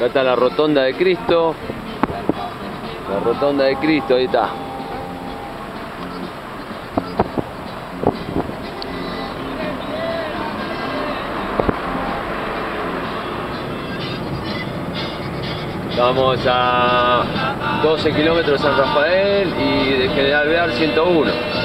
Acá está la rotonda de Cristo. La rotonda de Cristo, ahí está. Estamos a 12 kilómetros de San Rafael y de General Alvear 101.